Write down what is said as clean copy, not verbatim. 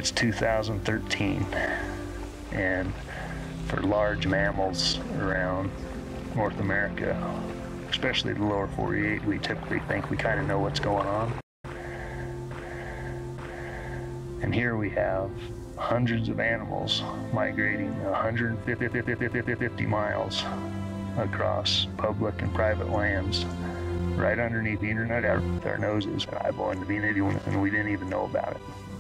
It's 2013, and for large mammals around North America, especially the lower 48, we typically think we kind of know what's going on. And here we have hundreds of animals migrating 150 miles across public and private lands, right underneath the internet, our noses, eyeballing the being, and we didn't even know about it.